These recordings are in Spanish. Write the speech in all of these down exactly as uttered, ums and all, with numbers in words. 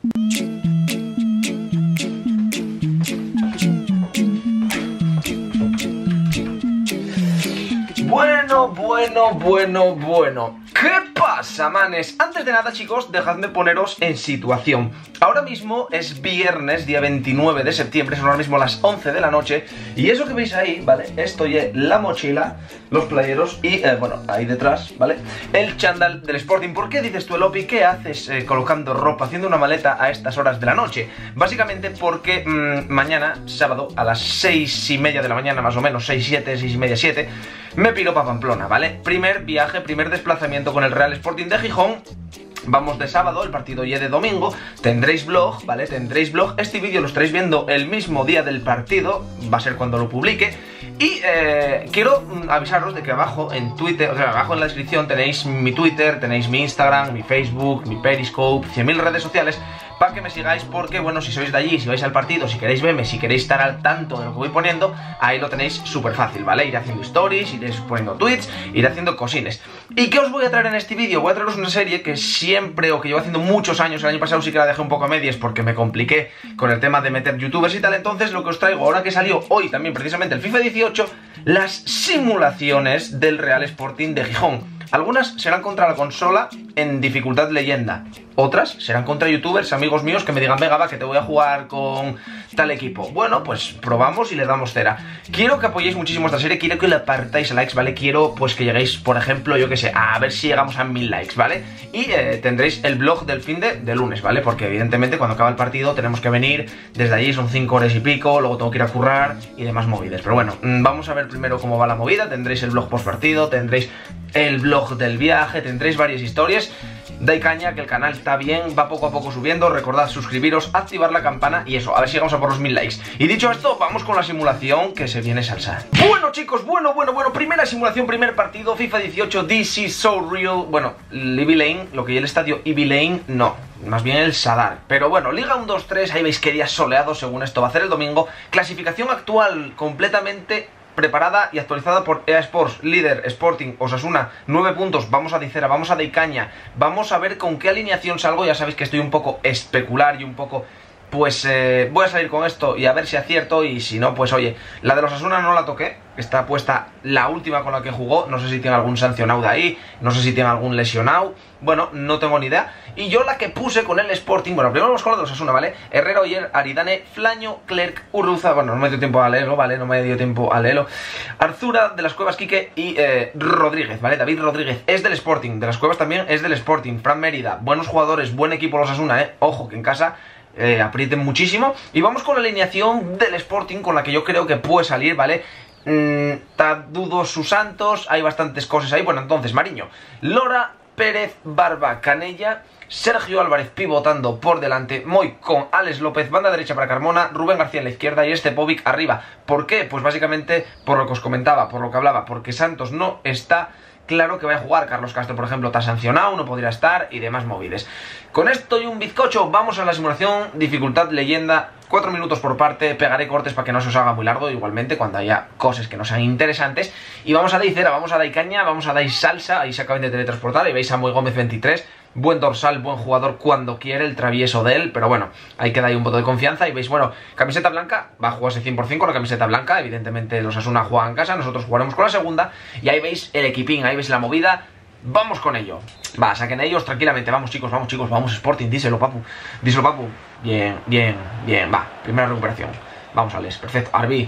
Bueno, bueno, bueno, bueno. ¿Qué pasa, manes? Antes de nada, chicos, dejadme poneros en situación. Ahora mismo es viernes, día veintinueve de septiembre, son ahora mismo las once de la noche. Y eso que veis ahí, ¿vale? Esto es la mochila, los playeros y, eh, bueno, ahí detrás, ¿vale? El chándal del Sporting. ¿Por qué dices tú, Elopi? ¿Qué haces eh, colocando ropa, haciendo una maleta a estas horas de la noche? Básicamente porque mmm, mañana, sábado, a las seis y media de la mañana, más o menos, seis, siete, seis y media, siete, me piro para Pamplona, ¿vale? Primer viaje, primer desplazamiento con el Real Sporting de Gijón. Vamos de sábado, el partido ya de domingo. Tendréis vlog, ¿vale? Tendréis vlog. Este vídeo lo estaréis viendo el mismo día del partido, va a ser cuando lo publique. Y eh, quiero avisaros de que abajo en Twitter, o sea, abajo en la descripción tenéis mi Twitter, tenéis mi Instagram, mi Facebook, mi Periscope, cien mil redes sociales para que me sigáis, porque, bueno, si sois de allí, si vais al partido, si queréis verme, si queréis estar al tanto de lo que voy poniendo, ahí lo tenéis súper fácil, ¿vale? Iré haciendo stories, iré poniendo tweets, iré haciendo cosines. ¿Y qué os voy a traer en este vídeo? Voy a traeros una serie que siempre, o que llevo haciendo muchos años, el año pasado sí que la dejé un poco a medias porque me compliqué con el tema de meter youtubers y tal. Entonces lo que os traigo, ahora que salió hoy también precisamente el FIFA dieciocho, las simulaciones del Real Sporting de Gijón. Algunas serán contra la consola en dificultad leyenda, otras serán contra youtubers, amigos míos, que me digan, venga, va, que te voy a jugar con tal equipo. Bueno, pues probamos y le damos cera. Quiero que apoyéis muchísimo esta serie, quiero que le apartáis likes, ¿vale? Quiero, pues, que lleguéis, por ejemplo, yo que sé, a ver si llegamos a mil likes, ¿vale? Y eh, tendréis el vlog del fin de, de lunes, ¿vale? Porque evidentemente cuando acaba el partido tenemos que venir desde allí, son cinco horas y pico, luego tengo que ir a currar y demás movidas. Pero bueno, vamos a ver primero cómo va la movida. Tendréis el vlog post partido, tendréis el vlog del viaje, tendréis varias historias. Dai caña, que el canal está bien, va poco a poco subiendo. Recordad suscribiros, activar la campana y eso, a ver si llegamos a por los mil likes. Y dicho esto, vamos con la simulación, que se viene salsa. Bueno, chicos, bueno, bueno, bueno, primera simulación, primer partido, FIFA dieciocho, This is so real. Bueno, Ivy Lane, lo que es el estadio Ivy Lane, no, más bien el Sadar. Pero bueno, Liga uno dos tres, ahí veis que día soleado, según esto va a hacer el domingo. Clasificación actual completamente preparada y actualizada por E A Sports, líder Sporting, Osasuna, nueve puntos, vamos a Dicera, vamos a Deicaña, vamos a ver con qué alineación salgo. Ya sabéis que estoy un poco especular y un poco, pues eh, voy a salir con esto y a ver si acierto, y si no, pues oye, la de los Osasuna no la toqué, está puesta la última con la que jugó, no sé si tiene algún sancionado de ahí, no sé si tiene algún lesionado, bueno, no tengo ni idea. Y yo la que puse con el Sporting, bueno, primero vamos con la de los Osasuna, ¿vale? Herrera, Oyer, Aridane, Flaño, Clerc, Urruza, bueno, no me dio tiempo a leerlo, ¿vale? No me dio tiempo a leerlo. Arzura, de las Cuevas, Quique y eh, Rodríguez, ¿vale? David Rodríguez es del Sporting, de las Cuevas también es del Sporting. Fran Mérida, buenos jugadores, buen equipo los Osasuna, ¿eh? Ojo, que en casa eh, aprieten muchísimo. Y vamos con la alineación del Sporting, con la que yo creo que puede salir, ¿vale? Mm, dudo sus santos, hay bastantes cosas ahí. Bueno, entonces, Mariño, Lora, Pérez, Barba, Canella, Sergio Álvarez pivotando por delante, Moy con Alex López, banda derecha para Carmona, Rubén García en la izquierda y Stepovic arriba. ¿Por qué? Pues básicamente por lo que os comentaba, por lo que hablaba, porque Santos no está claro que vaya a jugar. Carlos Castro, por ejemplo, está sancionado, no podría estar y demás movides. Con esto y un bizcocho, vamos a la simulación, dificultad leyenda, cuatro minutos por parte, pegaré cortes para que no se os haga muy largo, igualmente cuando haya cosas que no sean interesantes. Y vamos a Deicera, vamos a Daicaña, vamos a Dai Salsa, ahí se acaban de teletransportar y veis a Moy Gómez veintitrés, buen dorsal, buen jugador cuando quiere, el travieso de él, pero bueno, ahí queda ahí un voto de confianza. Y veis, bueno, camiseta blanca, va a jugarse cien por cien con la camiseta blanca, evidentemente los Osasuna juegan en casa, nosotros jugaremos con la segunda. Y ahí veis el equipín, ahí veis la movida, vamos con ello. Va, saquen ellos tranquilamente, vamos chicos, vamos chicos, vamos Sporting, díselo papu, díselo papu. Bien, bien, bien, va, primera recuperación. Vamos Alex, perfecto, Arbi,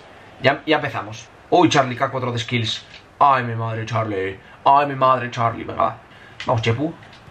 ya, ya empezamos. Uy, Charlie, K cuatro de skills. Ay, mi madre, Charlie, ay, mi madre, Charlie, venga, va. Vamos, Chepu.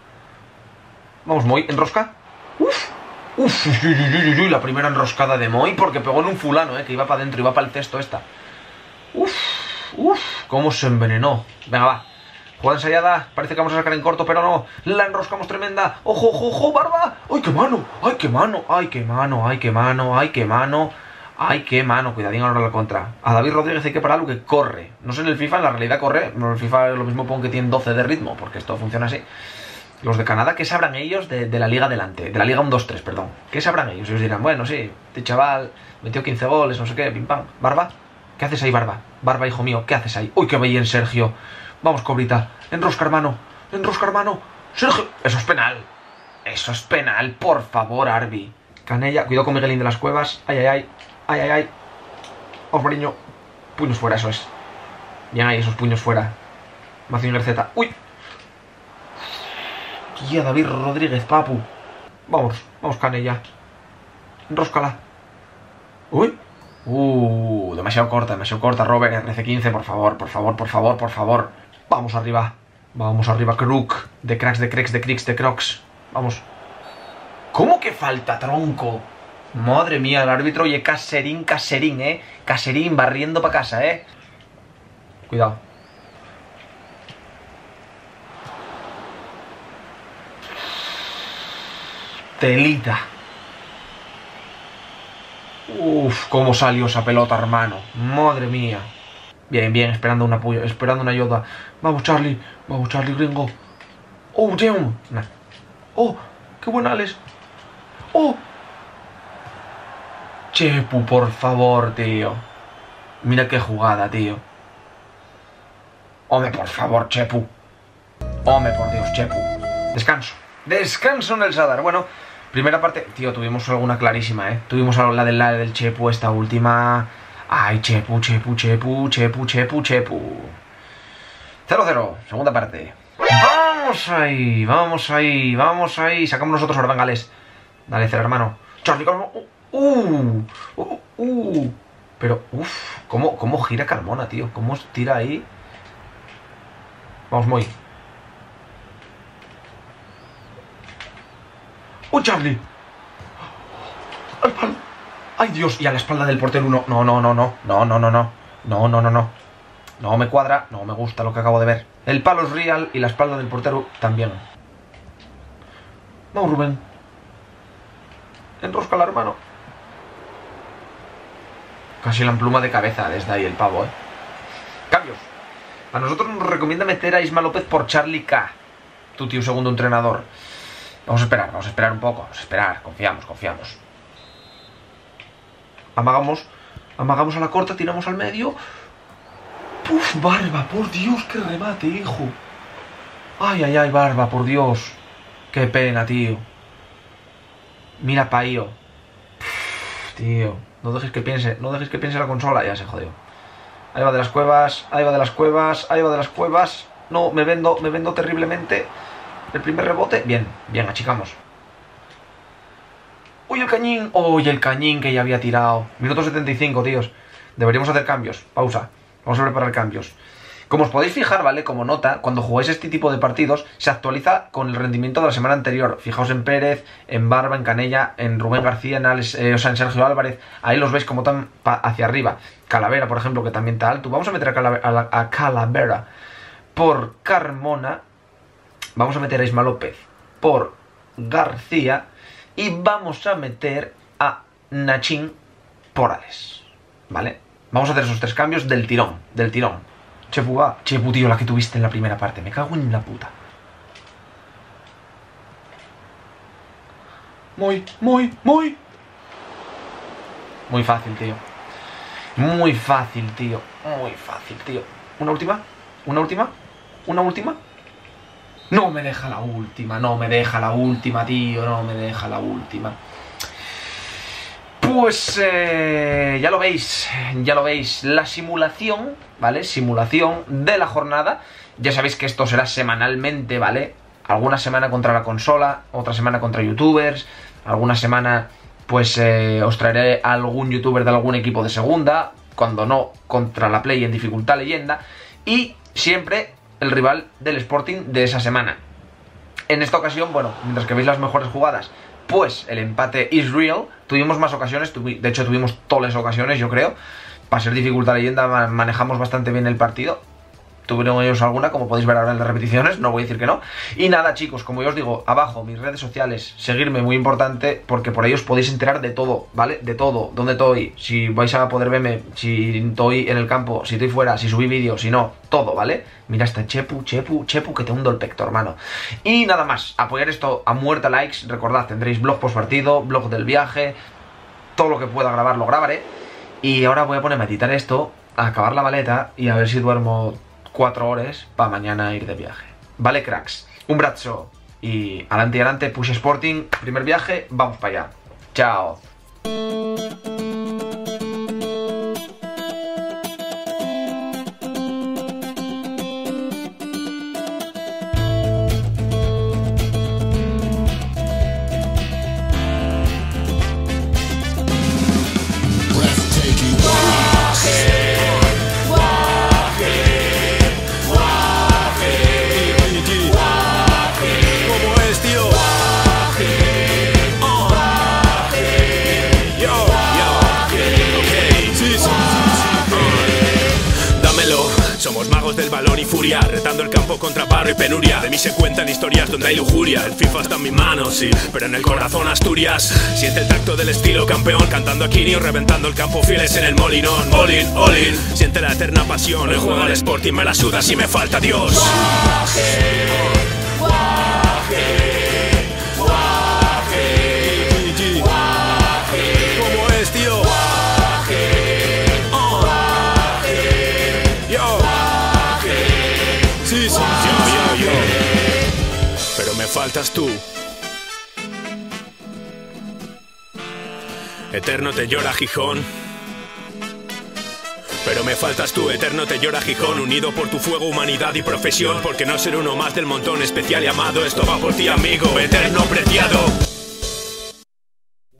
Vamos, Moy, enrosca. Uf, uf, uy, uy, uy, uy, la primera enroscada de Moy, porque pegó en un fulano, eh, que iba para adentro, iba para el cesto esta. Uf, uf, cómo se envenenó. Venga, va. Jugada ensayada, parece que vamos a sacar en corto, pero no. La enroscamos tremenda. ¡Ojo, ojo, ojo, Barba! ¡Ay, qué mano! ¡Ay, qué mano! ¡Ay, qué mano! ¡Ay, qué mano! ¡Ay, qué mano! ¡Ay, qué mano! Cuidadín ahora la contra. A David Rodríguez hay que pararlo, que corre. No sé en el FIFA, en la realidad corre. En el FIFA lo mismo pongo que tiene doce de ritmo, porque esto funciona así. Los de Canadá, ¿qué sabrán ellos de, de la liga delante? De la liga uno dos tres, perdón. ¿Qué sabrán ellos? Ellos dirán, bueno, sí, este chaval metió quince goles, no sé qué, pim pam. ¿Barba? ¿Qué haces ahí, Barba? Barba, hijo mío, ¿qué haces ahí? ¡Uy, qué bien, Sergio! Vamos, Cobrita. Enrosca, hermano. Enrosca, hermano. Sergio. Eso es penal. Eso es penal, por favor, Arbi. Canella, cuidado con Miguelín de las Cuevas. Ay, ay, ay. Ay, ay, ay. Vamos, Mariño. Puños fuera, eso es. Bien ahí, esos puños fuera. Mazinger Z. ¡Uy! Guía David Rodríguez, papu. Vamos, vamos, Canella. Enróscala. ¡Uy! Uh, demasiado corta, demasiado corta, Robert. R C quince, por favor, por favor, por favor, por favor. Vamos arriba. Vamos arriba, Crook. De cracks, de cracks, de cricks, de crocs. Vamos. ¿Cómo que falta, tronco? Madre mía, el árbitro, oye, caserín, caserín, eh. Caserín, barriendo para casa, eh. Cuidado. Telita. Uf, cómo salió esa pelota, hermano. Madre mía. Bien, bien, esperando un apoyo, esperando una ayuda. Vamos, Charlie. Vamos, Charlie, gringo. Oh, damn. Nah. Oh, qué buen Alex. Oh. Chepu, por favor, tío. Mira qué jugada, tío. Hombre, por favor, Chepu. Hombre, por Dios, Chepu. Descanso. Descanso en el Sadar. Bueno, primera parte. Tío, tuvimos alguna clarísima, ¿eh? Tuvimos la del la del Chepu, esta última. Ay, Chepu, Chepu, Chepu, Chepu, Chepu, Chepu. cero cero, segunda parte. Vamos ahí, vamos ahí, vamos ahí. Sacamos nosotros ahora, Bengales. Dale, cero, hermano. Charlie, Carmona. Uh, uh, uh. Pero, uff, ¿cómo, cómo gira Carmona, tío? ¿Cómo tira ahí? Vamos, Moy. ¡Oh, Charlie! ¡Al palo! ¡Ay, Dios! Y a la espalda del portero uno. No, no, no, no. No, no, no, no. No, no, no, no. No me cuadra. No me gusta lo que acabo de ver. El palo es real y la espalda del portero también. Vamos, Rubén. Enrosca al hermano. Casi la empluma de cabeza desde ahí el pavo, ¿eh? Cambios. A nosotros nos recomienda meter a Isma López por Charlie K. Tu tío segundo entrenador. Vamos a esperar, vamos a esperar un poco. Vamos a esperar, confiamos, confiamos. Amagamos. Amagamos a la corta, tiramos al medio. Puf, Barba, por Dios, qué remate, hijo. Ay, ay, ay, Barba, por Dios. Qué pena, tío. Mira, Paío. Tío, no dejes que piense, no dejes que piense la consola. Ya se jodió. Ahí va de las cuevas, ahí va de las cuevas, ahí va de las cuevas. No, me vendo, me vendo terriblemente. El primer rebote, bien, bien, achicamos. Uy, el cañín, uy, el cañín que ya había tirado. Minuto setenta y cinco, tíos. Deberíamos hacer cambios, pausa. Vamos a preparar cambios. Como os podéis fijar, ¿vale? Como nota, cuando jugáis este tipo de partidos, se actualiza con el rendimiento de la semana anterior. Fijaos en Pérez, en Barba, en Canella, en Rubén García, en Alex, eh, o sea, en Sergio Álvarez. Ahí los veis como tan hacia arriba. Calavera, por ejemplo, que también está alto. Vamos a meter a, Calavera, a, la, a Calavera por Carmona. Vamos a meter a Isma López por García. Y vamos a meter a Nachín por Alex. ¿Vale? Vamos a hacer esos tres cambios del tirón. Del tirón. Chepu va. Chepu, tío, la que tuviste en la primera parte. Me cago en la puta. Muy, muy, muy. Muy fácil, tío. Muy fácil, tío. Muy fácil, tío. ¿Una última? ¿Una última? ¿Una última? No me deja la última. No me deja la última, tío. No me deja la última. Pues eh, ya lo veis, ya lo veis, la simulación, ¿vale? Simulación de la jornada. Ya sabéis que esto será semanalmente, ¿vale? Alguna semana contra la consola, otra semana contra youtubers, alguna semana pues eh, os traeré a algún youtuber de algún equipo de segunda, cuando no, contra la Play en dificultad leyenda, y siempre el rival del Sporting de esa semana. En esta ocasión, bueno, mientras que veis las mejores jugadas, pues el empate is real. Tuvimos más ocasiones, de hecho tuvimos todas las ocasiones, yo creo. Para ser dificultad leyenda manejamos bastante bien el partido. Tuvieron ellos alguna, como podéis ver ahora en las repeticiones, no voy a decir que no. Y nada, chicos, como ya os digo, abajo mis redes sociales, seguirme, muy importante, porque por ahí os podéis enterar de todo, ¿vale? De todo, dónde estoy, si vais a poder verme, si estoy en el campo, si estoy fuera, si subí vídeos, si no, todo, ¿vale? Mira este Chepu, Chepu, Chepu, que te hundo el pecto, hermano. Y nada más, apoyar esto a muerta likes, recordad, tendréis blog post partido, blog del viaje, todo lo que pueda grabar lo grabaré. Y ahora voy a ponerme a editar esto, a acabar la maleta y a ver si duermo cuatro horas para mañana ir de viaje. Vale, cracks, un brazo. Y adelante y adelante, Push Sporting, primer viaje, vamos para allá. Chao. Somos magos del balón y furia, retando el campo contra paro y penuria. De mí se cuentan historias donde hay lujuria. El FIFA está en mis manos, sí, pero en el corazón Asturias. Siente el tacto del estilo campeón, cantando a Quinio, reventando el campo fieles en el molinón. All in, all in, siente la eterna pasión. El juego al Sporting me la suda si me falta Dios. Guaje, guaje, guaje, guaje. ¿Cómo es, tío? Sí, sí, yo, yo, yo. Pero me faltas tú. Eterno te llora Gijón. Pero me faltas tú, eterno te llora Gijón. Unido por tu fuego, humanidad y profesión. Porque no ser uno más del montón, especial y amado. Esto va por ti, amigo, eterno preciado.